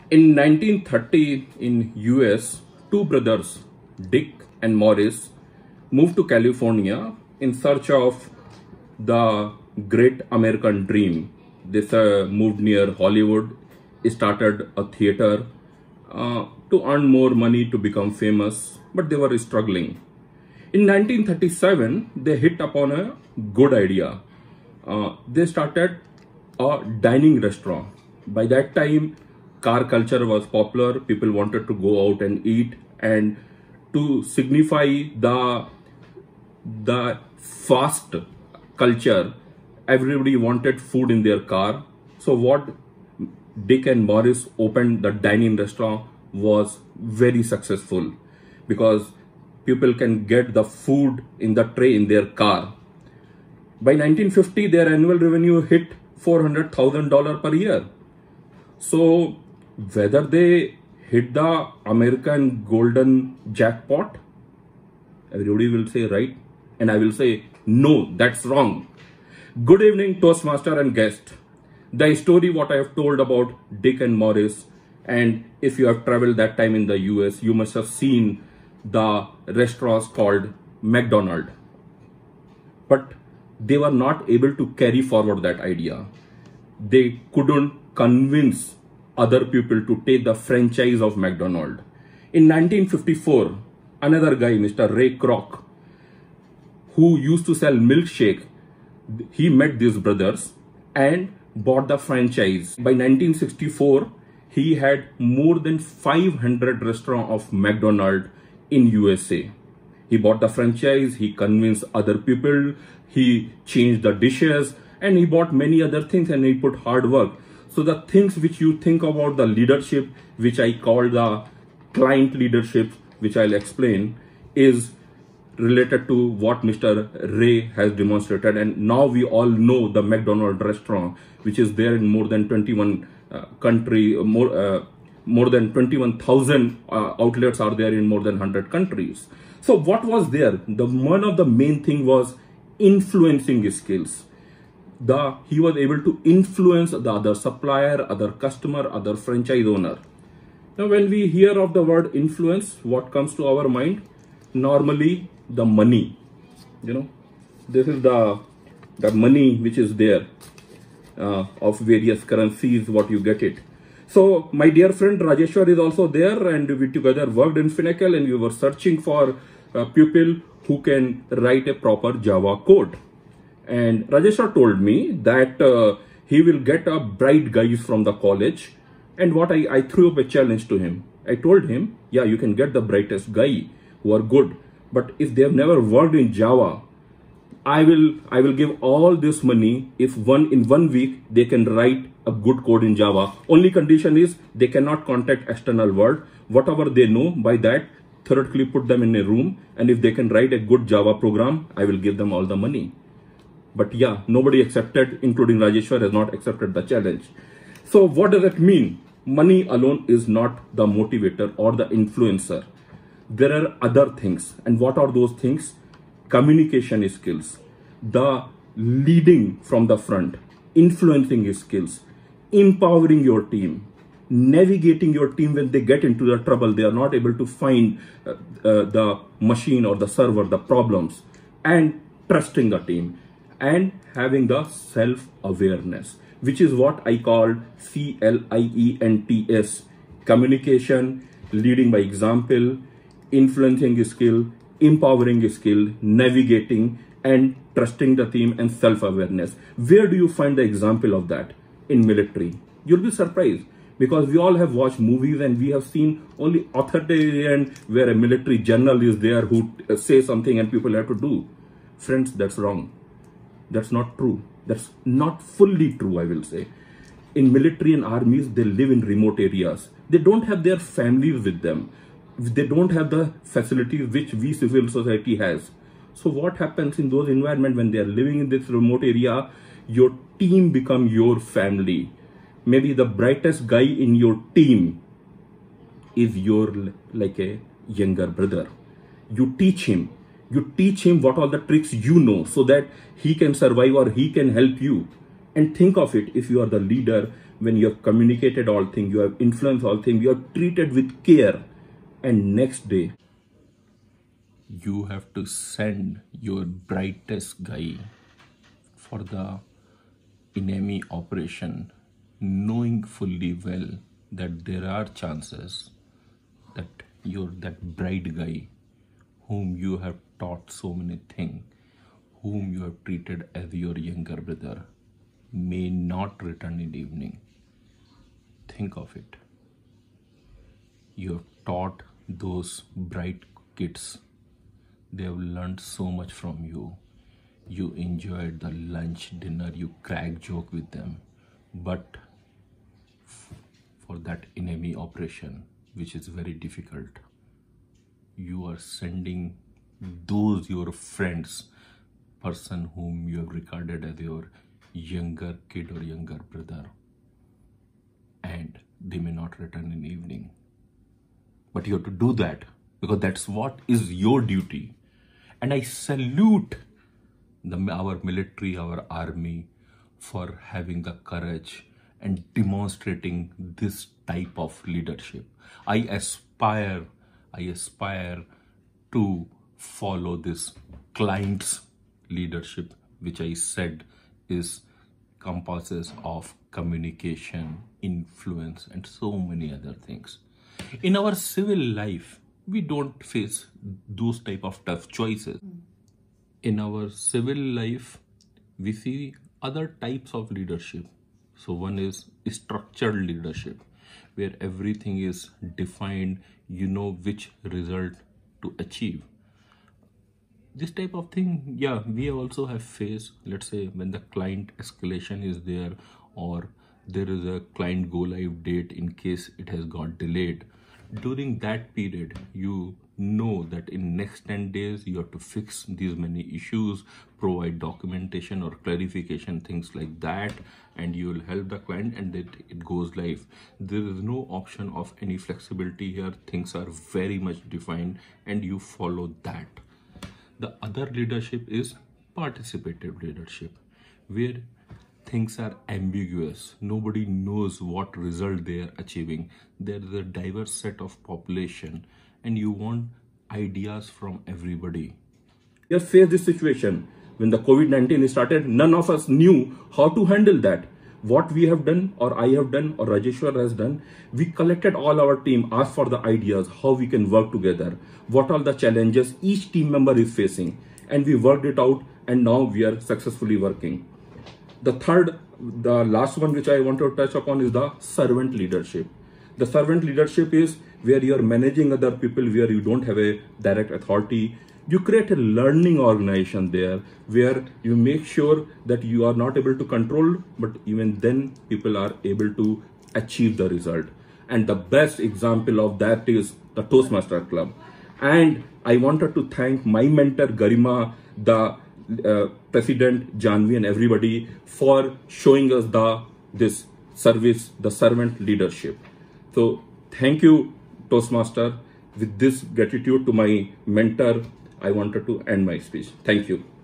In 1930 in US, two brothers, Dick and Morris, moved to California in search of the great American dream. They moved near Hollywood, started a theater to earn more money to become famous, but they were struggling. In 1937, they hit upon a good idea. They started a dining restaurant. By that time, car culture was popular. People wanted to go out and eat, and to signify the fast culture, everybody wanted food in their car. So what Dick and Morris opened, the dining restaurant, was very successful because people can get the food in the tray in their car. By 1950, their annual revenue hit $400,000 per year. So whether they hit the American golden jackpot, everybody will say right, and I will say no, that's wrong. Good evening, Toastmaster and guest. The story what I have told about Dick and Morris, and if you have traveled that time in the US, you must have seen the restaurants called McDonald's. But they were not able to carry forward that idea. They couldn't convince other people to take the franchise of McDonald's. In 1954, another guy, Mr. Ray Kroc, who used to sell milkshake, he met these brothers and bought the franchise. By 1964, he had more than 500 restaurants of McDonald's in USA. He bought the franchise, he convinced other people, he changed the dishes, and he bought many other things, and he put hard work. So the things which you think about the leadership, which I call the client leadership, which I'll explain, is related to what Mr. Ray has demonstrated. And now we all know the McDonald's restaurant, which is there in more than 21 countries, more than 21,000 outlets are there in more than 100 countries. So what was there? One of the main thing was influencing skills. He was able to influence the other supplier, other customer, other franchise owner. Now, when we hear of the word influence, what comes to our mind? Normally, the money. This is the money which is there of various currencies, what you get it. So my dear friend Rajeshwar is also there, and we together worked in Finacle, and we were searching for people who can write a proper Java code. And Rajeshwar told me that he will get a bright guys from the college. And what I threw up a challenge to him. I told him, yeah, you can get the brightest guy who are good, but if they have never worked in Java, I will give all this money if in 1 week they can write a good code in Java. Only condition is they cannot contact external world. Whatever they know, by that theoretically put them in a room, and if they can write a good Java program, I will give them all the money. But yeah, nobody accepted, including Rajeshwar has not accepted the challenge. So what does it mean? Money alone is not the motivator or the influencer. There are other things. And what are those things? Communication skills, the leading from the front, influencing skills, empowering your team, navigating your team when they get into the trouble, they are not able to find the machine or the server, the problems, and trusting the team, and having the self-awareness, which is what I call CLIENTS: communication, leading by example, influencing skill, empowering skill, navigating, and trusting the team, and self-awareness. Where do you find the example of that? In military. You'll be surprised, because we all have watched movies and we have seen only authoritarian where a military general is there who says something and people have to do. Friends, that's wrong. That's not true. That's not fully true, I will say. In military and armies, they live in remote areas. They don't have their families with them. They don't have the facilities which we civil society has. So what happens in those environments when they are living in this remote area? Your team become your family. Maybe the brightest guy in your team is like a younger brother. You teach him what all the tricks you know, so that he can survive or he can help you. And think of it, if you are the leader, when you have communicated all things, you have influenced all things, you have treated with care, and next day, you have to send your brightest guy for the enemy operation, knowing fully well that there are chances that that bright guy whom you have taught so many things, whom you have treated as your younger brother, may not return in the evening. Think of it. You have taught those bright kids. They have learned so much from you. You enjoyed the lunch, dinner, you crack joke with them. But for that enemy operation, which is very difficult, you are sending those your friends, person whom you have regarded as your younger kid or younger brother, and they may not return in the evening. But you have to do that because that's what is your duty. And I salute our military, our army, for having the courage and demonstrating this type of leadership. I aspire to follow this client's leadership, which I said is compasses of communication, influence, and so many other things. In our civil life, we don't face those type of tough choices. In our civil life, we see other types of leadership. So one is structured leadership, where everything is defined, you know which result to achieve. This type of thing, yeah, we also have faced, let's say when the client escalation is there, or there is a client go live date in case it has got delayed. During that period, you know that in next 10 days, you have to fix these many issues, provide documentation or clarification, things like that, and you will help the client and that it goes live. There is no option of any flexibility here. Things are very much defined and you follow that. The other leadership is participative leadership, where things are ambiguous. Nobody knows what result they are achieving. There is a diverse set of population and you want ideas from everybody. We have faced this situation when the COVID-19 started. None of us knew how to handle that. What we have done, or I have done, or Rajeshwar has done, we collected all our team, asked for the ideas, how we can work together, what are the challenges each team member is facing, and we worked it out, and now we are successfully working. The last one which I want to touch upon is the servant leadership. The servant leadership is where you are managing other people, where you don't have a direct authority. You create a learning organization there where you make sure that you are not able to control, but even then people are able to achieve the result. And the best example of that is the Toastmaster Club. And I wanted to thank my mentor Garima, the President Janvi, and everybody for showing us this service, the servant leadership. So thank you, Toastmaster. With this gratitude to my mentor, I wanted to end my speech. Thank you.